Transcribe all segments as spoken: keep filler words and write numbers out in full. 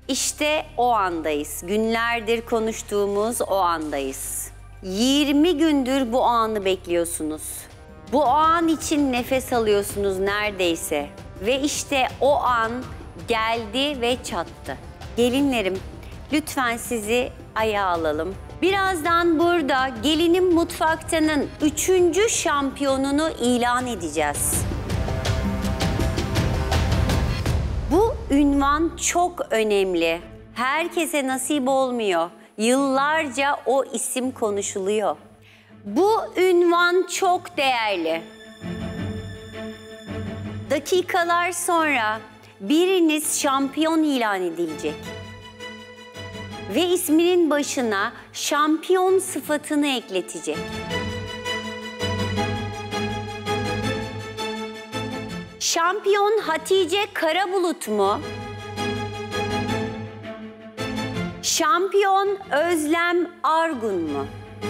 İşte o andayız. Günlerdir konuştuğumuz o andayız. yirmi gündür bu anı bekliyorsunuz. Bu an için nefes alıyorsunuz neredeyse. Ve işte o an geldi ve çattı. Gelinlerim, lütfen sizi ayağa alalım. Birazdan burada Gelinin Mutfaktan'ın üçüncü şampiyonunu ilan edeceğiz. Bu ünvan çok önemli. Herkese nasip olmuyor. Yıllarca o isim konuşuluyor. Bu ünvan çok değerli. Dakikalar sonra biriniz şampiyon ilan edilecek. Ve isminin başına şampiyon sıfatını ekletecek. Şampiyon Hatice Karabulut mu? Şampiyon Özlem Argun mu?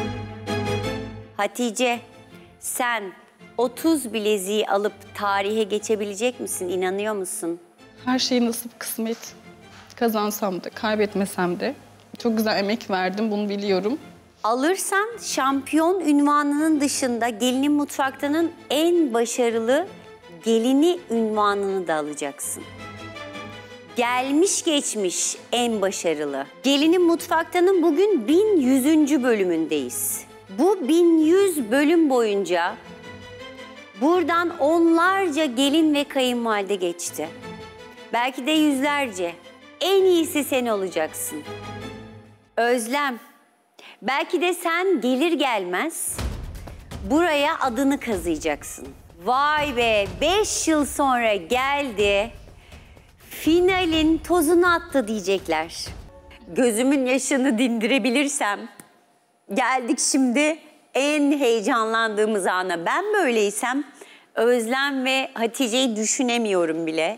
Hatice, sen otuz bileziği alıp tarihe geçebilecek misin? İnanıyor musun? Her şey nasip kısmet. Kazansam da, kaybetmesem de. Çok güzel emek verdim, bunu biliyorum. Alırsan şampiyon ünvanının dışında Gelinin Mutfaktan'ın en başarılı gelini ünvanını da alacaksın. Gelmiş geçmiş en başarılı. Gelinin Mutfaktan'ın bugün bin yüzüncü bölümündeyiz. Bu bin yüz bölüm boyunca buradan onlarca gelin ve kayınvalide geçti. Belki de yüzlerce. En iyisi sen olacaksın. Özlem, belki de sen gelir gelmez buraya adını kazıyacaksın. Vay be, beş yıl sonra geldi, finalin tozunu attı diyecekler. Gözümün yaşını dindirebilirsem, geldik şimdi en heyecanlandığımız ana. Ben böyleysem Özlem ve Hatice'yi düşünemiyorum bile.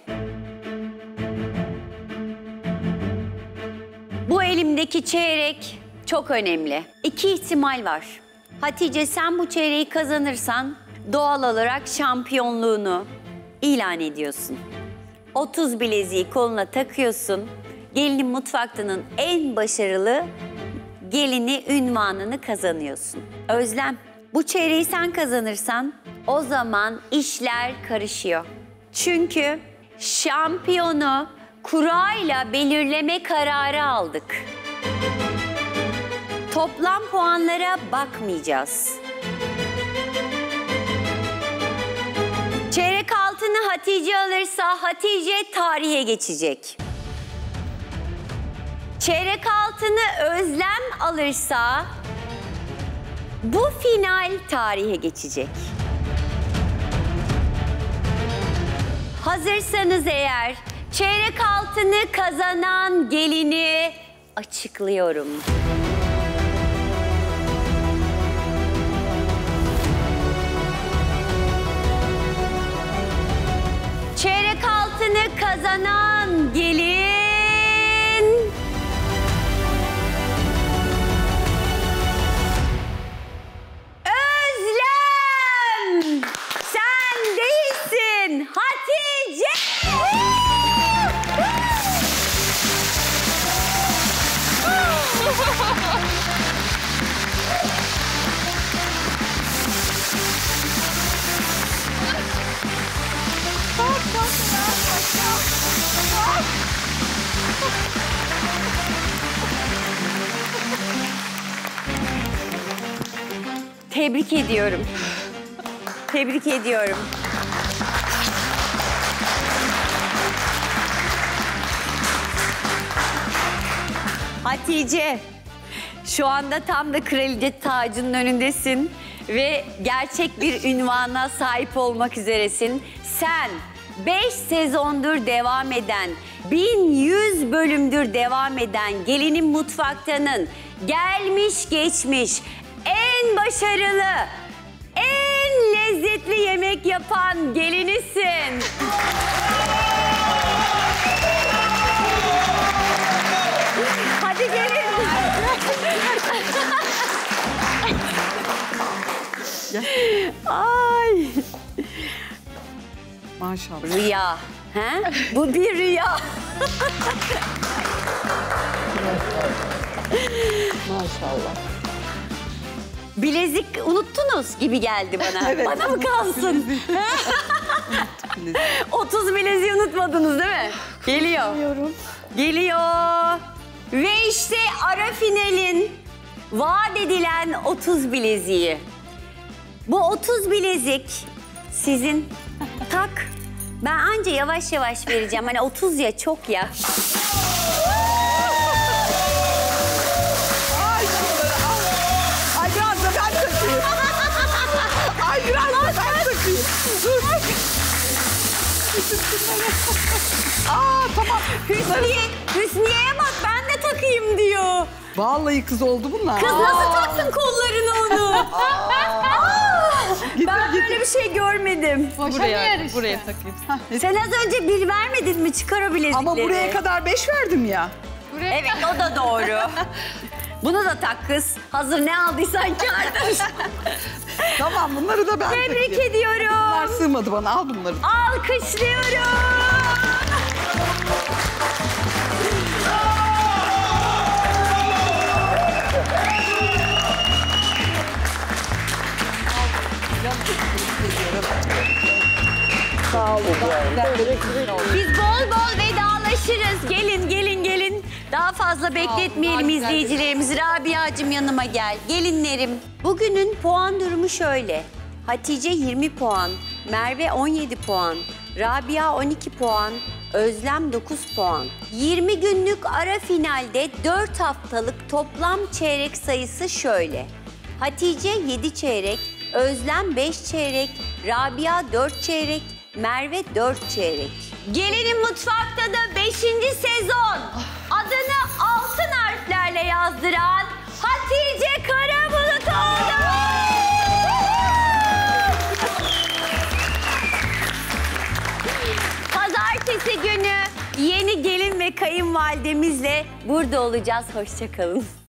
Bu elimdeki çeyrek çok önemli. İki ihtimal var. Hatice, sen bu çeyreği kazanırsan doğal olarak şampiyonluğunu ilan ediyorsun. otuz bileziği koluna takıyorsun. Gelinin Mutfaktan'ın en başarılı gelini ünvanını kazanıyorsun. Özlem, bu çeyreği sen kazanırsan o zaman işler karışıyor. Çünkü şampiyonu kurayla belirleme kararı aldık. Toplam puanlara bakmayacağız. Çeyrek altını Hatice alırsa Hatice tarihe geçecek. Çeyrek altını Özlem alırsa bu final tarihe geçecek. Hazırsanız eğer çeyrek altını kazanan gelini açıklıyorum. Çeyrek altını kazanan gelin... Özlem! Sen değilsin, Hatice! Tebrik ediyorum. Tebrik ediyorum. Hatice, şu anda tam da kraliçe tacının önündesin ve gerçek bir ünvana sahip olmak üzeresin. Sen beş sezondur devam eden, bin yüz bölümdür devam eden Gelinin Mutfaktan'ın gelmiş geçmiş en başarılı, en lezzetli yemek yapan gelinisin. Hadi gelin. Ay. Maşallah. Rüya. He? Bu bir rüya. Maşallah. Bilezik unuttunuz gibi geldi bana. Evet. Bana mı kalsın? otuz bileziği unutmadınız değil mi? Geliyor. Biliyorum. Geliyor. Ve işte ara finalin vaat edilen otuz bileziği. Bu otuz bilezik sizin. Tak. Ben anca yavaş yavaş vereceğim. Hani otuz ya çok ya. Ay şunları al. Ay biraz da ben takayım. Ay biraz da ben takayım. Dur. Aa tamam. Hüsniye, Hüsniye'ye bak ben de takayım diyor. Vallahi kız oldu bunlar. Kız nasıl taktın kollarını onu? Aa, Getir, ben getir. böyle bir şey görmedim. Buraya, buraya takayım. Sen az önce bir vermedin mi? Çıkar o bilezikleri. Ama buraya kadar beş verdim ya. Evet o da doğru. Bunu da tak kız. Hazır ne aldıysan kârdır. Tamam bunları da ben Tebrik takayım. ediyorum. Bunlar sığmadı bana, al bunları. Alkışlıyorum. Sağ olun. Biz bol bol vedalaşırız. Gelin, gelin, gelin. Daha fazla bekletmeyelim izleyicilerimizi. Rabia'cığım yanıma gel. Gelinlerim. Bugünün puan durumu şöyle. Hatice yirmi puan, Merve on yedi puan, Rabia on iki puan, Özlem dokuz puan. yirmi günlük ara finalde dört haftalık toplam çeyrek sayısı şöyle. Hatice yedi çeyrek, Özlem beş çeyrek, Rabia dört çeyrek, Merve dört çeyrek. Gelinin Mutfak'ta da beşinci sezon adını altın harflerle yazdıran Hatice Karabulut oldu. Pazartesi günü yeni gelin ve kayınvalidemizle burada olacağız. Hoşça kalın.